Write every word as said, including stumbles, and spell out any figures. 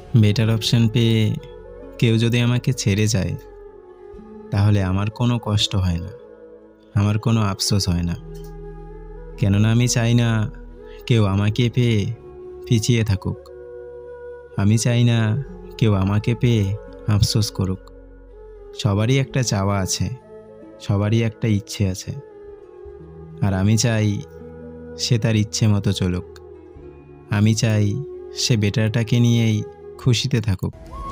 Better option পেয়ে কেউ যদি আমাকে ছেড়ে যায়, তাহলে আমার কোনো কষ্ট হয় না, আমার কোনো আফসোস হয় না। কেননা আমি চাই না কেউ আমাকে পেয়ে পিছিয়ে থাকুক। আমি চাই না কেউ আমাকে পেয়ে আফসোস করুক। সবারই একটা চাওয়া আছে, সবারই একটা ইচ্ছে আছে, আর আমি চাই সে তার ইচ্ছে মতো চলুক। আমি চাই সে বেটারটাকে নিয়েই খুশিতে থাকুক।